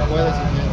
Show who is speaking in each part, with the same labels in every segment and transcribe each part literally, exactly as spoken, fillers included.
Speaker 1: puede sin miedo.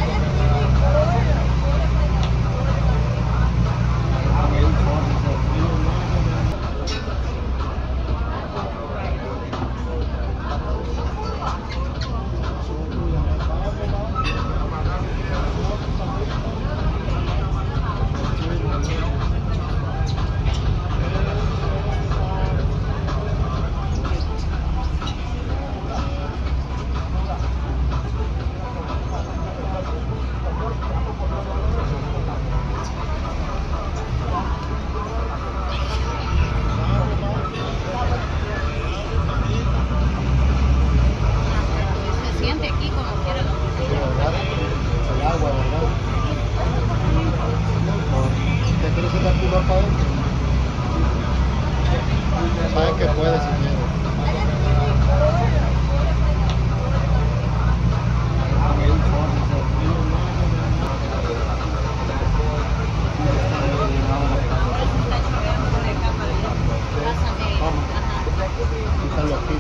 Speaker 1: Saben que puede sin miedo. Quítalo aquí.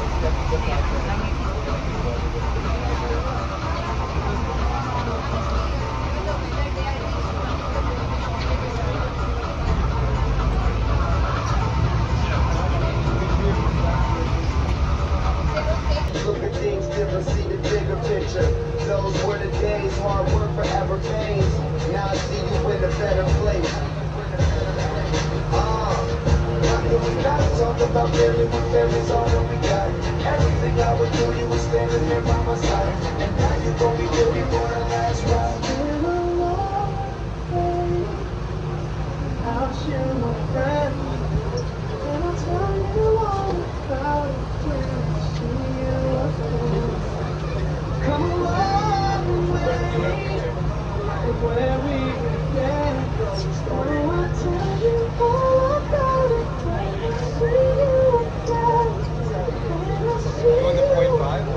Speaker 2: Those were the days, hard work forever pays. Now I see you in a better place. Uh, now here we gotta talk about family when family's all that we got. Everything I would do, you were standing here by my side. And now you gon' be with me for the last ride. I'll share my friend, and I'll tell you all about it when I see you again. Come along with me, where we began. Oh, I'll tell you all about it when I see you again. When I see you again.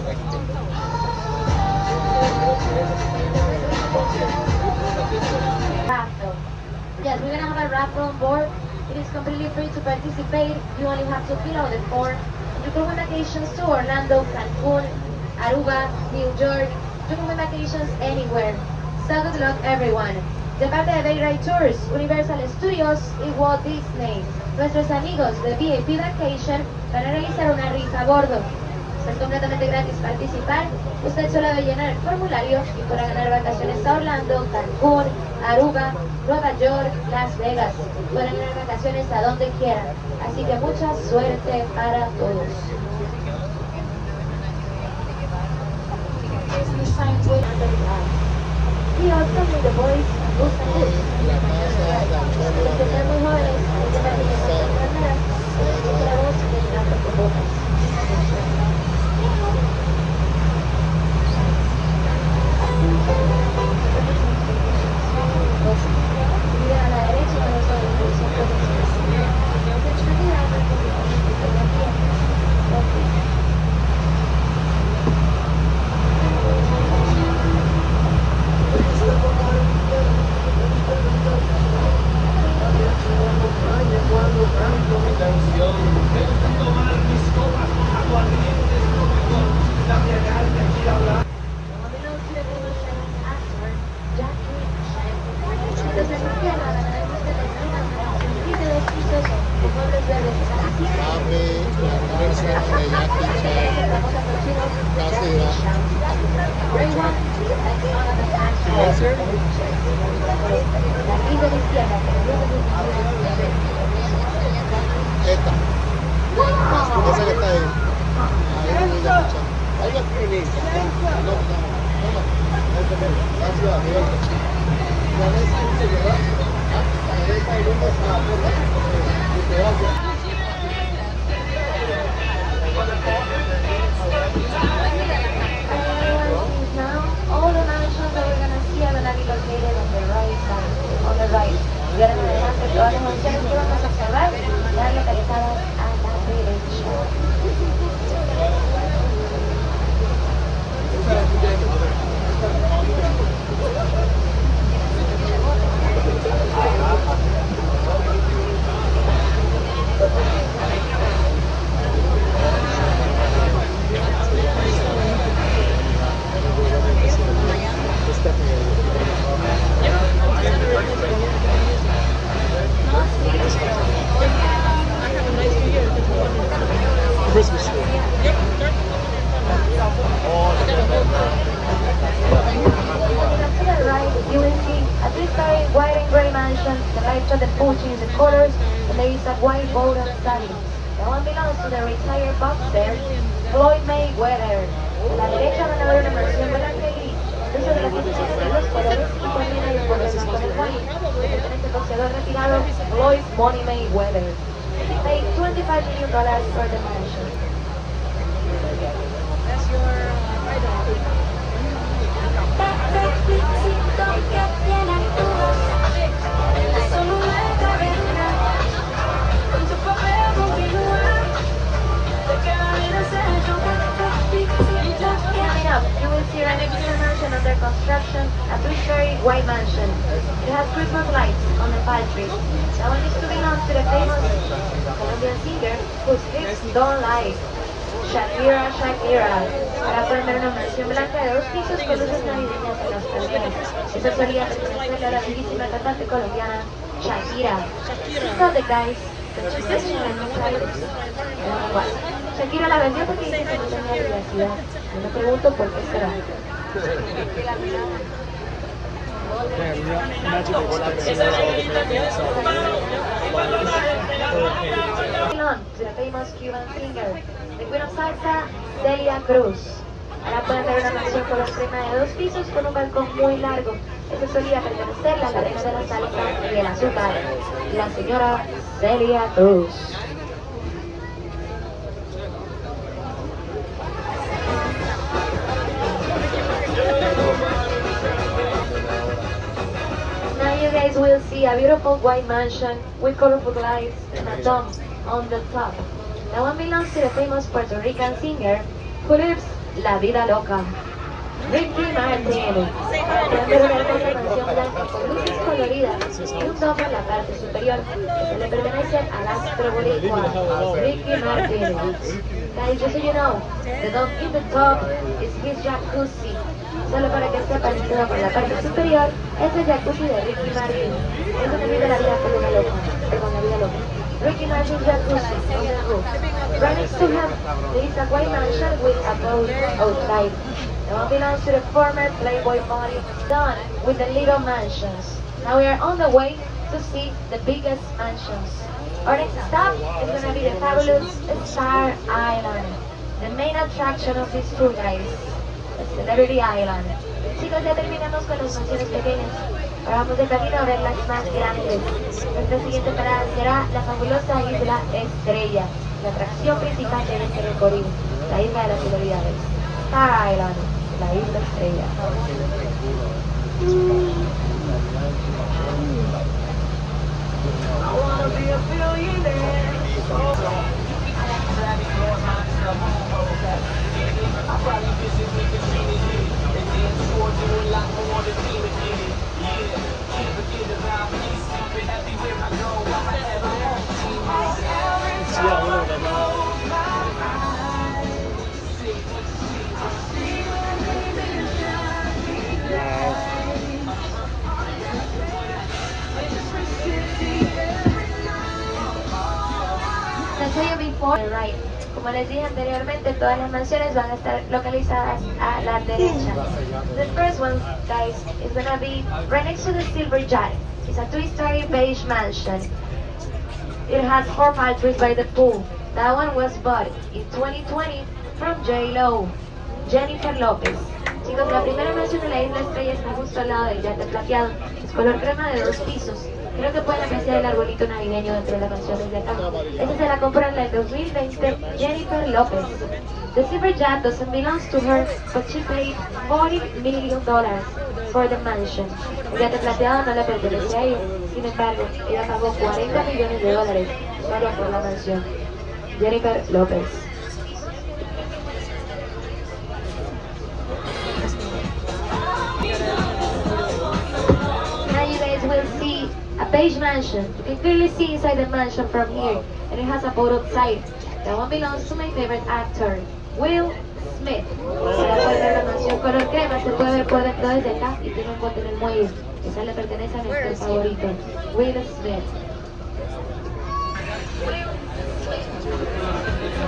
Speaker 3: Raffle. Yes, we're gonna have a raffle on board. It is completely free to participate. You only have to fill out the form. You can win vacations to Orlando, Cancun, Aruba, New York. You can win vacations anywhere. So good luck, everyone. De parte de Bay Ride Tours, Universal Studios y Walt Disney, nuestros amigos de V I P Vacation van a realizar una rifa a bordo. Es completamente gratis participar. Usted solo debe llenar el formulario y podrá ganar vacaciones a Orlando, Cancún, Aruba, Nueva York, Las Vegas. Pueden ganar vacaciones a donde quieran. Así que mucha suerte para todos. Y otro de The Voice gusta mucho. Los que están muy jóvenes, hay que practicar las maneras, porque la voz es la que provoca. Mira a la derecha y vamos a la dirección profesional.
Speaker 1: Esta. Esa que está ahí. Ahí no ya escucha. Ahí la tiene. No, no, no. Gracias, arriba. La vez que se lleva. La vez que hay unos a la puerta. Y te vas.
Speaker 3: All the mansions that we're going to see are going to be located on the right side, on the right. Y ahora en adelante todas las mansiones que vamos a observar están localizadas a la derecha. And there is a white boat outside. That one belongs to the retired boxer, Floyd Mayweather. A la derecha van a ver una versión blanca y gris. Entonces de la que tiene los colores y también hay un color con el white. Que pertenece al boxeador retirado, Floyd Money Mayweather. He paid twenty-five million dollars for the mansion.
Speaker 2: That's your uh, idol.
Speaker 3: Coming up, you will see right next to the mansion under construction, a two-story white mansion. It has Christmas lights on the palm trees. That one used to belong to the famous Colombian singer whose lips don't lie. Shakira, Shakira. Ahora pueden ver una mansión blanca de dos pisos con luces navideñas en las paredes. Eso solía pertenecerle a la bellísima cantante colombiana Shakira. So the guys, the chicas en los aires. Shakira la vendió porque dice que no tenía privacidad. Yo me pregunto por qué será. Belong to the famous Cuban singer, the Queen of Salsa, Celia Cruz. Ahora pueden ver una mansión color crema de dos pisos con un balcón muy largo. Eso solía pertenecerle a la reina de la salsa y el azúcar, la señora Celia Cruz. You guys will see a beautiful white mansion with colorful lights and a dome on the top. That one belongs to the famous Puerto Rican singer who lives la vida loca, Ricky Martin. Pueden ver una hermosa mansión blanca con luces coloridas y un dome en la parte superior que le pertenece al astro boricua, Ricky Martin. Guys, just so you know, the dome in the top is his jacuzzi. Solo para que sepan, todo por la parte superior es el jacuzzi de Ricky Martin. Eso que vive la vida con una loca, perdón, la vida loca. Ricky Martin's jacuzzi on the roof. Right next to him, there is a white mansion with a boat outside. The one belongs to the former Playboy body, done with the little mansions. Now we are on the way to see the biggest mansions. Our next stop is going to be the fabulous Star Island, the main attraction of this tour, guys. Celebrity Island. Chicos, ya terminamos con las mansiones pequeñas. Ahora vamos de camino a ver las más grandes. Nuestra siguiente parada será la fabulosa Isla Estrella, la atracción principal de este recorrido, la isla de las celebridades. Star Island, la Isla Estrella.
Speaker 2: I wanna be a billionaire. I probably visit with the community and then sure do a lot more than me to get it. Yeah, can't forget about me. Be happy where I go. I have a home team. Every time I close my eyes, see, see,
Speaker 3: As I said before, right. Como les dije anteriormente, todas las mansiones van a estar localizadas a la derecha. The first one, guys, is going to be right next to the Silver Yacht. It's a two-story beige mansion. It has four palm trees by the pool. That one was bought in twenty twenty from J Lo, Jennifer Lopez. Chicos, la primera mansión de la Isla Estrella está justo al lado del yate plateado. Es color crema de dos pisos. Creo que pueden apreciar el arbolito navideño dentro de la mansión desde acá. Esta se la compró en el dos mil veinte Jennifer Lopez. The Silver Yacht doesn't belong to her, but she paid forty million dollars for the mansion. El yate plateado no le pertenece a ella. Sin embargo, ella pagó cuarenta millones de dólares solo por la mansión. Jennifer Lopez. Now you guys will see a beige mansion. You can clearly see inside the mansion from here, and it has a boat outside. That one belongs to my favorite actor, Will Smith. Se la puede ver la mansión color crema, se puede ver por dentro desde acá y tiene un bote en el muelle. Esa le pertenece a mi actor favorito, Will Smith.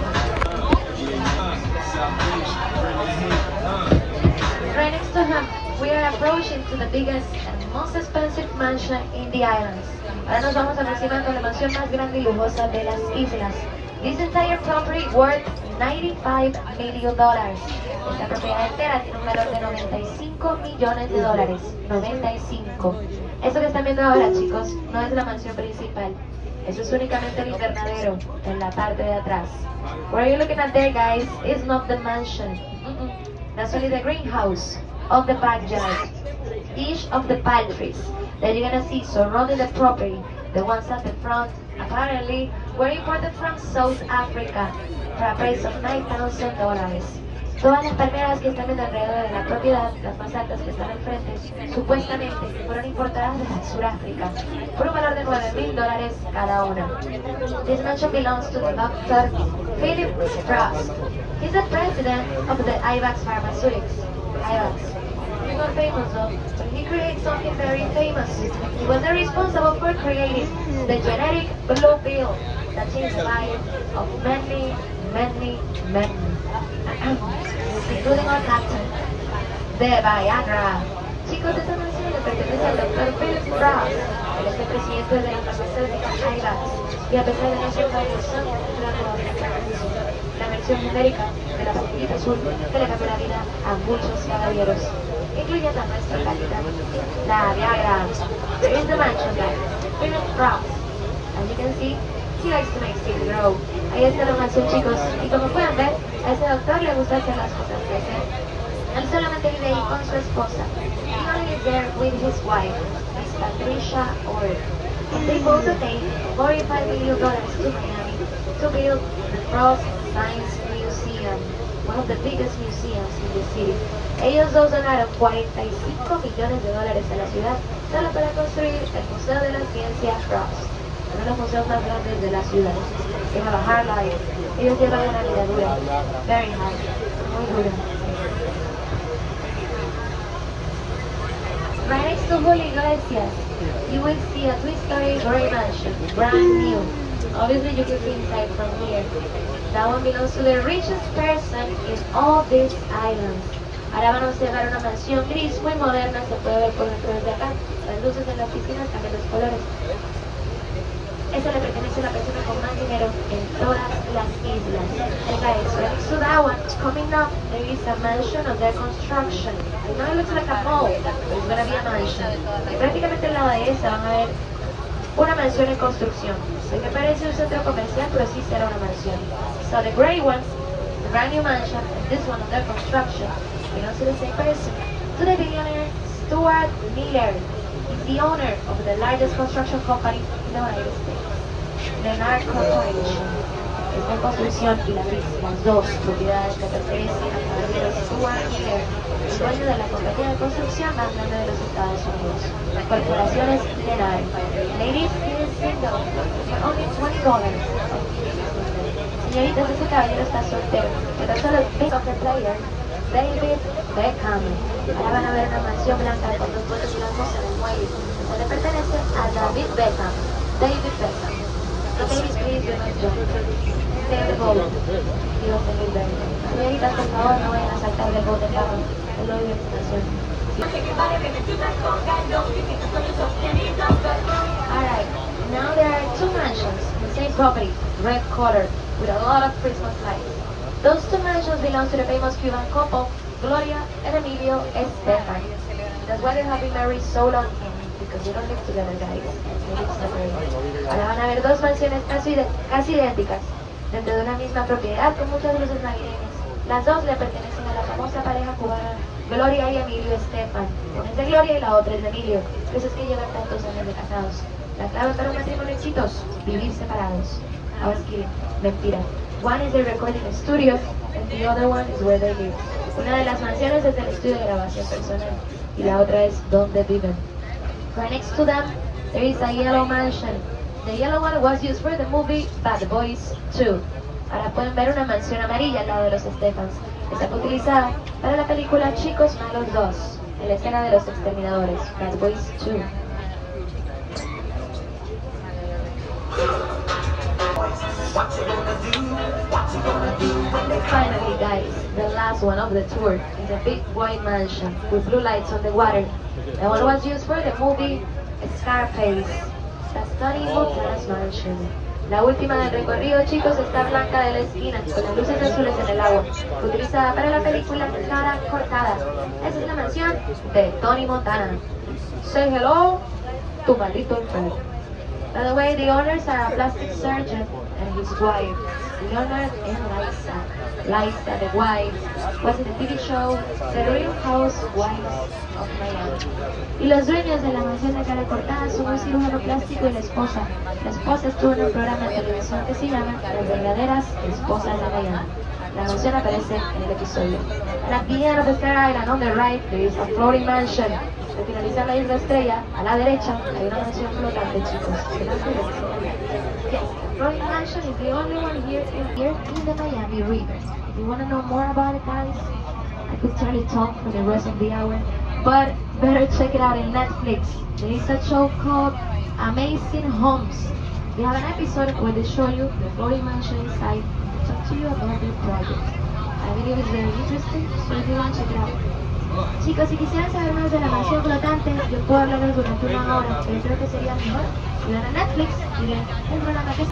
Speaker 3: Right next to him, we are approaching to the biggest and most expensive mansion in the islands. Ahora nos vamos aproximando a la mansión más grande y lujosa de las islas. This entire property worth ninety-five million dollars. Esta propiedad entera tiene un valor de noventa y cinco millones de dólares. noventa y cinco. Eso que están viendo ahora, chicos, no es la mansión principal. Eso es únicamente el invernadero en la parte de atrás. What are you looking at there, guys? Is not the mansion. Mm-mm. That's only the greenhouse of the backyard. Each of the palm trees that you're gonna see surrounding the property, the ones at the front, apparently were imported from South Africa for a price of nine thousand dollars. Todas las palmeras que están viendo alrededor de la propiedad, las más altas que están al frente, supuestamente fueron importadas desde Sudáfrica por un valor de nueve mil dólares cada una. This mansion belongs to the doctor Philip Frost. He's the president of the IVAX Pharmaceutics. IVAX. He's not famous though, but he created something very famous. He was the responsible for creating the genetic blue pill that changed the life of many, many, many. Including our captain, de Viagra. Chicos, esta mansión le pertenece al doctor Philip Frost. Él es el presidente de la farmacéutica IVAX y a pesar de no ser una versión la versión genérica de la pastillita azul que le cambió la vida a muchos caballeros, incluyendo a nuestra calidad, la Viagra. There is the mansion guys, Philip Frost. As you can see, he likes to make things grow. Ahí está la mansión, chicos, y como pueden ver, a ese doctor le gusta hacer las cosas crecer. Él solamente vive ahí con su esposa. He only is there with his wife, Miss Patricia Orr. They both donated forty-five million dollars to Miami to build the Frost Science Museum, one of the biggest museums in the city. Ellos dos donaron cuarenta y cinco millones de dólares a la ciudad solo para construir el Museo de la Ciencia Frost, uno de los museos más grandes de la ciudad. They have a hard life. Ellos llevan una vida dura, very hard, muy dura. Right next to Julio Iglesias, you will see a three-story gray mansion, brand new. Obviously, you can see inside from here. That one belongs to the richest person in all these islands. Ahora van a observar una mansión gris muy moderna, se puede ver por dentro desde acá. Las luces en la oficina cambian los colores. Eso le pertenece a la persona con más dinero en todas las islas. And guys, right next to that one, coming up, there is a mansion under construction. No, it looks like a mall, but it's gonna be a mansion. Y prácticamente al lado de esa van a ver una mansión en construcción. Sé que parece un centro comercial, pero sí será una mansión. So the gray one, the brand new mansion, and this one under construction, belongs to the same person, to the billionaire Stuart Miller. He's the owner of the largest construction company in the United States, Lennar Corporation. Esta construcción y la gris, las dos propiedades que pertenecen al caballero Stuart Miller, el dueño de la compañía de construcción más grande de los Estados Unidos, Corporaciones Lennar. Ladies, he is single for only twenty dollars. Señoritas, ese caballero está soltero, pero solo el soccer player David Beckham. Ahora van a ver una mansión blanca con dos puertas blancos en el muelle. Eso le pertenece a David Beckham. David Beckham. The ladies, please do not jump. Stay on the boat. Digo, David Beckham. Señoritas, por favor, no vayan a saltar del bote, Pablo. Es lo de la estación. Alright, now there are two mansions in the same property, red color, with a lot of Christmas lights. Those two mansions belong to the famous Cuban couple, Gloria and Emilio Estefan. That's why they have been married so long, because they don't live together, guys. They live separately. Ahora van a ver dos mansiones casi, de, casi idénticas, dentro de una misma propiedad con muchas luces navideñas. Las dos le pertenecen a la famosa pareja cubana, Gloria y Emilio Estefan. Una es de Gloria y la otra es de Emilio. Por eso es que llevan tantos años de casados. La clave para un matrimonio exitoso, vivir separados. Ahora es que, mentira. One is the recording studio, and the other one is where they live. Una de las mansiones es el estudio de grabación personal, y la otra es donde viven. Right next to them, there is a yellow mansion. The yellow one was used for the movie Bad Boys two. Ahora pueden ver una mansión amarilla al lado de los Estefans. Esta fue utilizada para la película Chicos Malos dos, en la escena de los exterminadores, Bad Boys two.
Speaker 2: What you gonna do?
Speaker 3: Finally, guys, the last one of the tour is a big white mansion with blue lights on the water. The one was used for the movie Scarface, the Tony Montana's mansion. La última del recorrido, chicos, está blanca de la esquina, con las luces azules en el agua, utilizada para la película Cara Cortada. Esa es la mansión de Tony Montana. Say hello to Maldito Enfermo. By the way, the owners are a plastic surgeon and his wife. Leonard and Liza. Liza, the wife, was in the T V show The Real Housewives of Miami. Y los dueños de la mansión de Cara Cortada son un cirujano plástico y la esposa. La esposa estuvo en un programa de televisión que se llama Las Verdaderas Esposas de Miami. La mansión aparece en el episodio. And at the end of the Star Island, on the right, there is a floating mansion. Al finalizar la isla Estrella, a la derecha, hay una mansión flotante, chicos. Yes, the floating mansion is the only one here in, here in the Miami River. If you want to know more about it, guys, I could totally talk for the rest of the hour, but better check it out in Netflix. There is a show called Amazing Homes. They have an episode where they show you the floating mansion inside and talk to you about their project. I believe it's very interesting, so if you want to check it out. Chicos, si quisieran saber más de la mansión flotante, yo puedo hablarles durante una hora, pero creo que sería mejor si van a Netflix y ven el programa que es.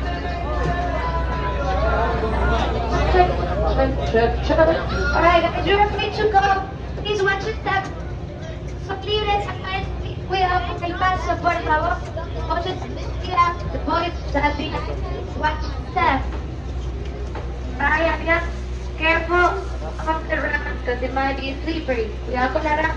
Speaker 3: Alright, guys, you're free to go. Please watch your step. Son libres, cuidado con el paso, por favor. Watch your step. The boys, watch your step. Alright, careful of the ramp because it might be slippery. Cuidado con la rampa.